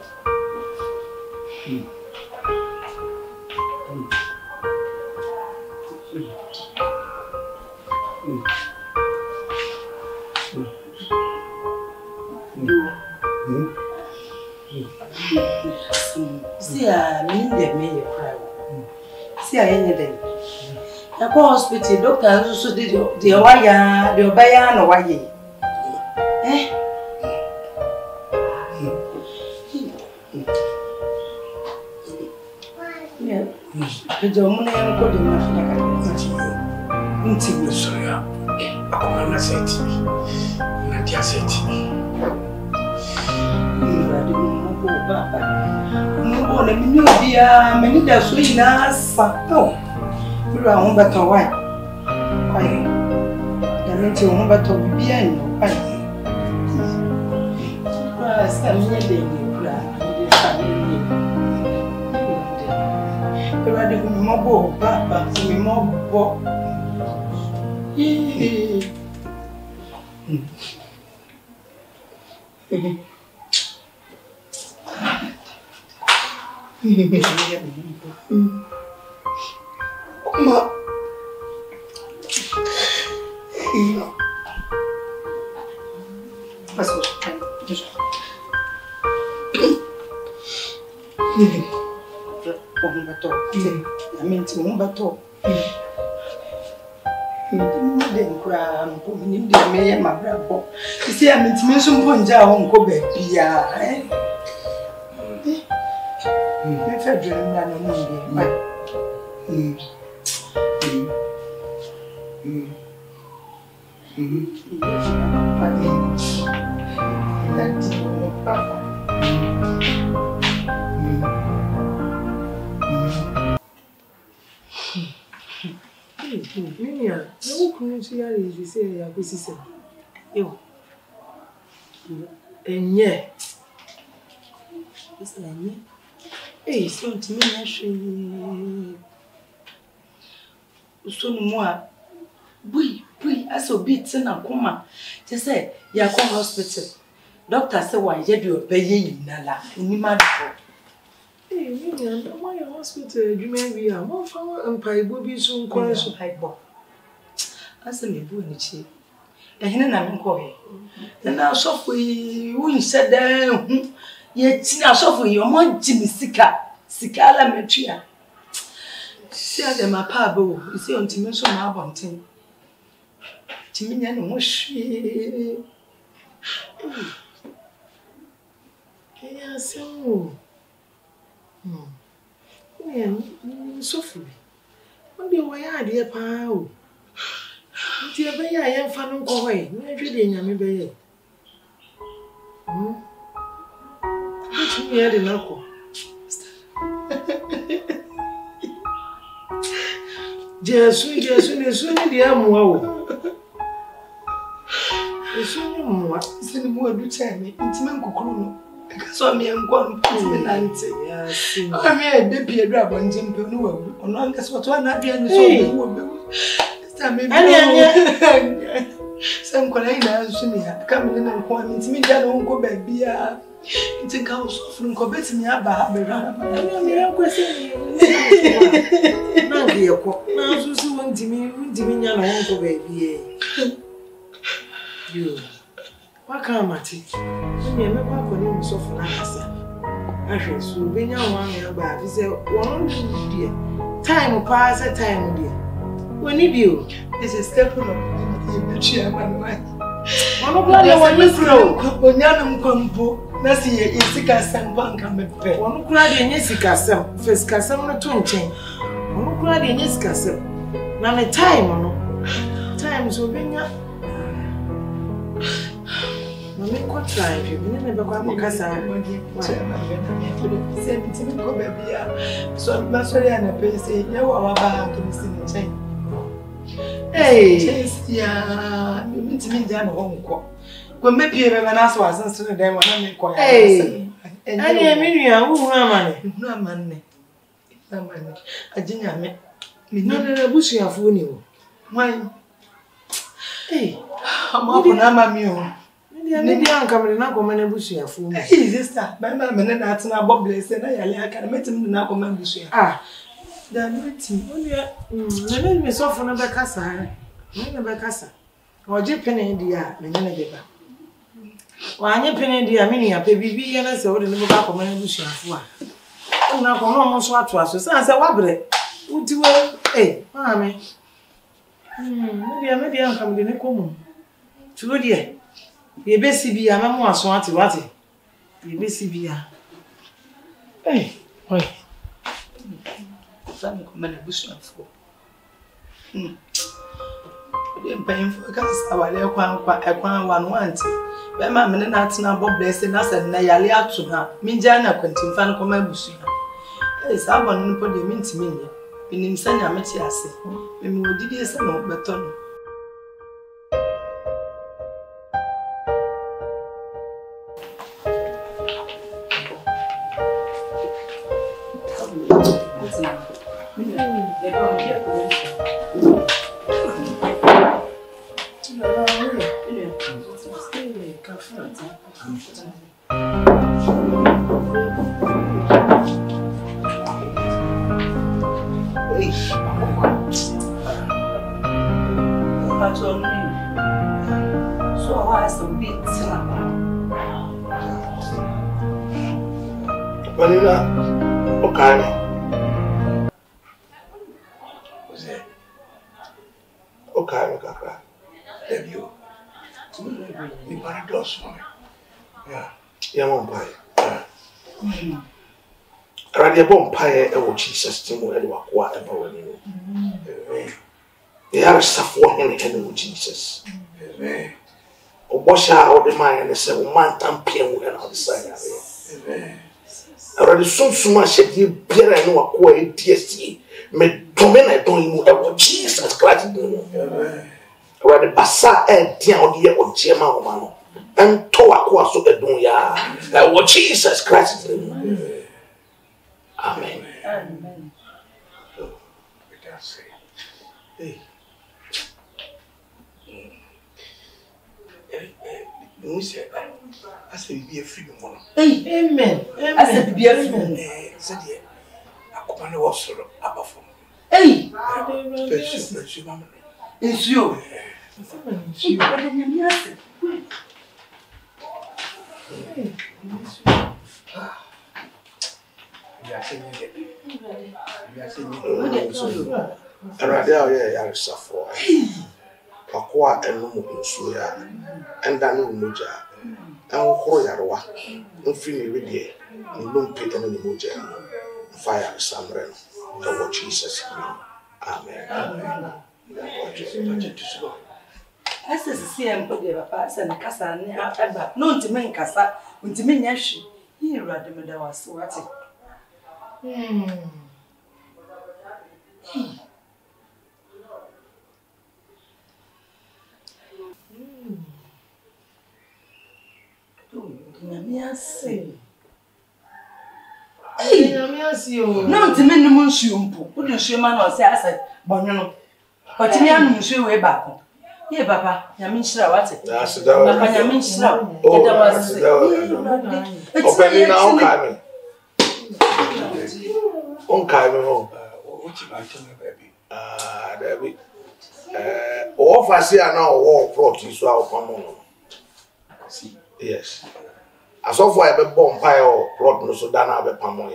See, I mean, they made you cry. See, I ended it. I go hospital, doctor also did the wire, the Obayan or why. Eh? Yeah. The German got enough. Sorry, I can't say it. Not just it. No, let me know, dear. Many days we last. Oh, you are home but why? Why? I mean, to home but to be behind. Why? Some day, you are the mobile, but we mobile. Ma. I mean, to whom but all. Didn't cry, my brother. You see, I mean, to me, some point down, go back, eh? If I dream, I don't know. Mimia, no crucial is you say, I was saying. You. And yet, it's like me. Hey, so to me, actually, so no more. We, as a bit in a coma. Just say, you are going hospital. Doctor said, why you do a baby in Nala, in Nimadro. Hey, Mimian, why your hospital? You may be a more flower and pie will be soon quite so high ball. As a new cheap. And then I'm going. Then I'll shop for you, who said there. Yet, I'll shop for your mom, Jimmy Sikala Metria. See, I'm a pabo, you see, on Timon album team. Timinian was she. Yes, so. Softly. What do you wear, dear Pao? Dear Bay, I am fun away. Never did you be? What's me at the knuckle? Just soon, dear Moe. It's only more. Send more to tell me. It's Manco. Because I'm young one, yes. I'm here, baby, a drab on Jim Penu, or not as what one not being some colleagues, coming in and calling me, I don't go back, be a house from Cobbett me up. I'm questioning now, dear, now, so want to me, Diminian, I won't go baby. You. What can Matty? You never got so for answer. I should so be no one about. He said, one dear. Time pass a time, dear. We need you. This is step on the chairman. One of the one you grow. When Yanam Compo, Nassi is sick as some bank and pay. One cried in Jessica, some first castle on a tone chain. One cried in Jessica, now a time, times will be up. Mamma, what time you never got my cousin? Send to me, go baby. So, Master and a person, you are back in the chain. Hey, yeah, you mean to me down home. When maybe an answer was to them when I'm quiet. Hey, and I mean, who money? No money. No money. I didn't mean, no, bush of you. Why? Hey, I'm up on Mamma. maybe I'm coming and I'm coming and bush here for me. Sister, my man, that's not Bob Bless, and I can meet him now. Come and bush here. Ah, then meeting. My name is off on a Becassa. Never Becassa. Or Japan India, the Neneba. Why, you're penny, dear, meaning a baby, and I saw the little back of my bush here for. I'm not almost what to us. I said, what would you, eh, mammy? Maybe I'm coming in a common. True, dear. Ye besi bia memo aso ate wate. Ye besi bia. Eh, oi. Sam come na busu afo. Dem pain for kasa wale ekwan wan wanti. Be ma me na atena Bob Bless na se na yale ato ha. Minja na kwanti fa no koma busu ha. Eh, sa bon no po de mintimi nya. Binim sanya meti ase. Me me odidi ese no beto no. Vanilla, okay. What's that? Okay, Kaka. Love you. You bought a dose for me. Yeah. Yeah, I'm on pie. Yeah. Already, a bomb pie, a Jesus, Timo, and what about you? They are suffering in Jesus. Amen. Wash out the mind and say, man, I'm peeing on the side. Amen. Already so much you bear and no acquire TSC. Me domina don't you ever Jesus Christ. Already Bassa and down here or Gemma Omano. And to acquire so the dunya. What Jesus Christ. Amen. Amen. So, we can say, hey. We said, I said, be a freedom one. Amen. I said, be a freedom. Said, I come on the wall, sort of, above from. Hey, it's you. It's you. Aqua and no suya, and Daniel Muja, and Hoyarwa, no free with ye, and don't pay any Muja, fire Samren, the Lord Jesus. Amen. As a CM put the papa and Cassa and Abba, no to men Cassa, and to me, Yashi, here rather than was what no, to men, the moon shoe, put your shoe man or say, I said, Bono. But in your shoe way back. Here, Papa, Yamisha, what's it? That's the dog. Yamisha. Opening now, Carmen. On Carmen home. What you like to me, baby? Debbie. All of us here now, all protein, so I'll come on. Yes. As of why a bomb pie or plot no so done have a pamoy.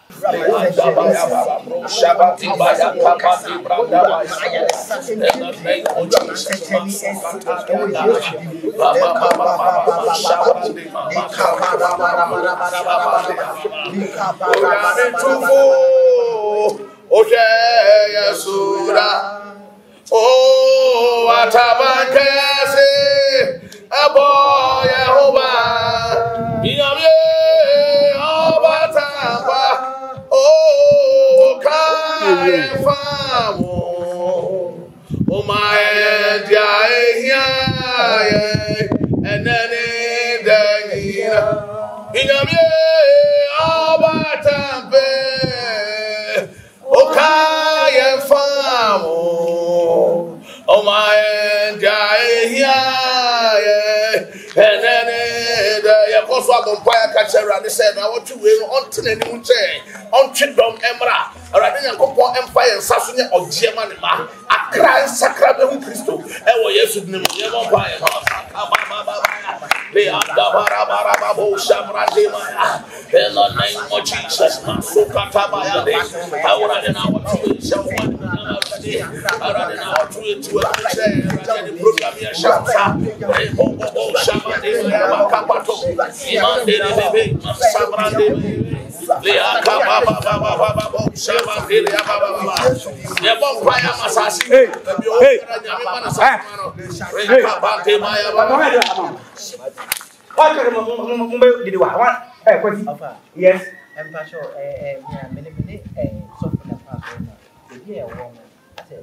Oh, what a man a boy, oh, Kai Famo, oh, my dear, and then in oh, Kai Famo, oh, my dear, And then the Apostle Bompire catcher and said, I want to win on Tinny on Chidom Emra, or I didn't go for Empire and Sassonia or Germanima, a cry sacrament Christo, and what yes, you never buy. They are the Barabarabo Shamradima, in the name of Jesus, Sukatabayade, I would in our two shall one around in our two to a the program here shall Shamade, Kapato, Imande, Sabrande, Leaka Baba, Shamade, the Bompire Masasi, Yes. I'm not sure. Many so for the past the year woman. I said,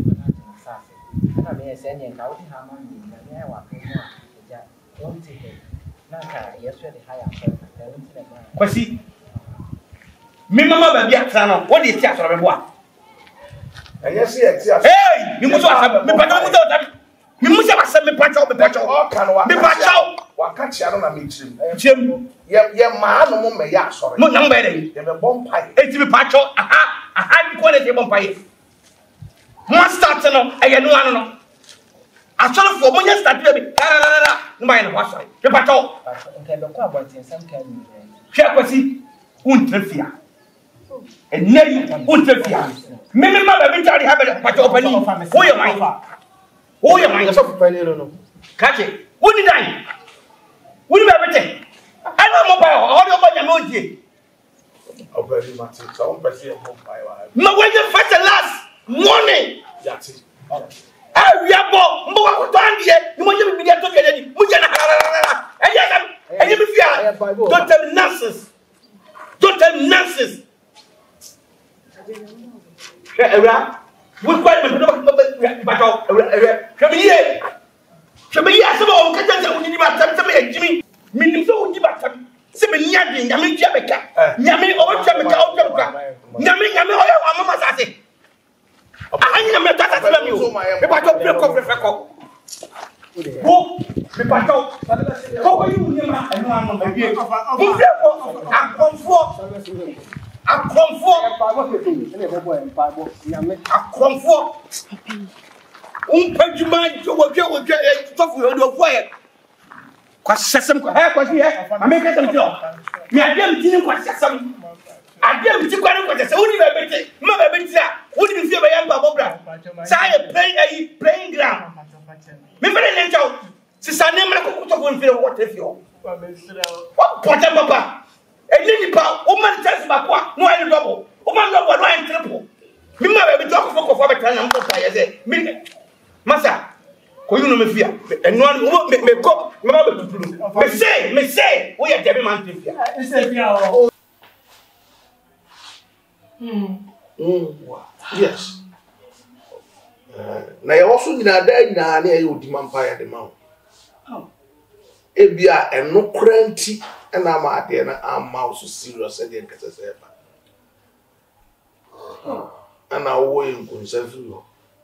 I may send you out in harmony. I want to don't take it. Naka, yesterday, higher. Kwasi. Me mama baby atrano. What is it for me boy? And yes, yes. Hey, you must have me pato. Me must have me pato. All can me pato. Wakati ano na meeting. Chem. Ye ma no mo me ya sorry. Mo number dey. Ye me bompire. Eti me pato. Aha ni ko le dey bompire. Mo start no, eye no ano no. Asoro fo mo nya start dey bi. No mai no wa sorry. Me pato. Okay, be kwa about nsam kan ni. Hwe Kwasi. Untrefia. Enei untrefia. Me ma ba bi tari ha be pato pani. Wo ye mai. Wo ye mai. So pani no. Kache. Wo ni dan. Wo ni ba bete. I know mo ba o do ba nya me odie. Obedi mati. So on person e bompire wa. Ma we just first and last morning. Yati. We are born. Mbo wa ko tandie. Ni mo je bi dia to kele ni. Mo je na. Enye me fia. Don't tell me nonsense. Don't tell me nonsense. Era. Wo kwa me do ba to. Era. Shebe ye asaba o ka tante o ni ba tam tam e jimi. Minim so o ni ba tam. Se me nya de nya me tia beka. Nya me o tia beka o tia beka. Nya me o ya wa mama sase. Anya me tata tata mi o. Me ba to pre ko fe ko. Wo me ba to. Ko ko yu ni ma enu anu ba bi. Wo fe ko akonfo. Akonfo. Pajuma wo tofu yo do fo ye. Kwa sesem ko he kwa si he. Ame ka tem ti o. Mi adem ti ni kwa sesem. Adem ti kwa ni kwa sesem. Uni be beti. Ma be beti a. Uni bi fi be yan ba bobra. Sa ye playing ground. Mi fere le nchaw. Si sa ne mra ko to ko fi wo te fi o. What potem papa. Eni ni pa o man chance ba kwa. No any double. O man double no any triple. Mi ma be beti ko fo be tan na mo pa ye se. Mi Masa, ko you no me fear. And no me go, me ba be tutulu. Me say, we are Debbie man fear. Yes. Na ya also nyina da nyina na ya odi mampire de ma. Ebia eno kranti na ma ade na amma so serious e de nkese se ba. Ana wo yin kunsa fi.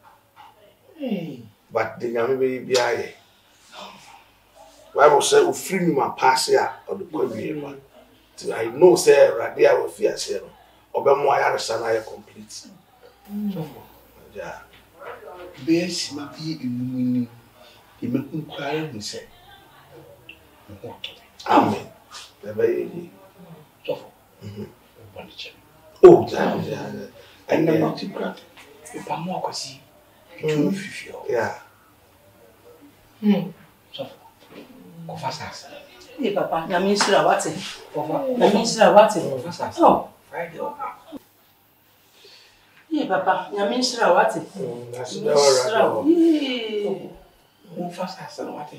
But the young baby be aye. Bible said, "We free me my pass here or the coin." I know, say, Radia will fear, say, Obama, I understand I complete. Yeah. Base may be in the inquiry, he said. Amen. The baby. Oh, and the multi brother. If I'm more see. Yeah. So, go fast. Hey, Papa, na ministra wate. Na ministra wate. Oh, Friday. Hey, Papa, na ministra wate. That's the right. Go fast, wate.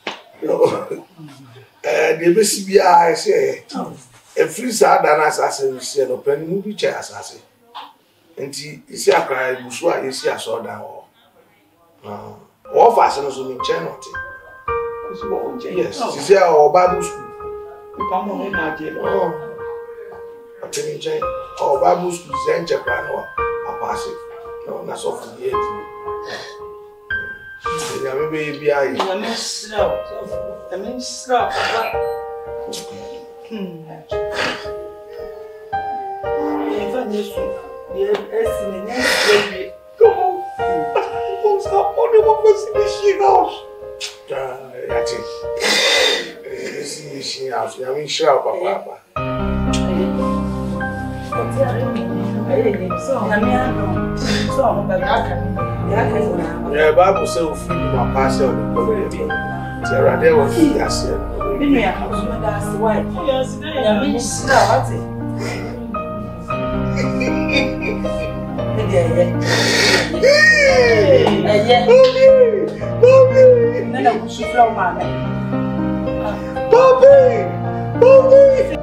The best be I say. A free sad and assassin, said, open movie chair assassin. And he is a cry, Bushwa is a saw down. All fashion is in channel. Yes, this is our Bible school. Oh, I think our Bible school is in Japan or a passive. No, that's all for the Nyame be bi ayi. Nyame sraw. Nyame sraw. Eva nesu. Ye esi ne nyɛ. What's happening? What was in the house? Yati. This is house. Nyame shira papa. Yeah, Bible says we free my pastor on the problem. Tell there was yes. Bobby!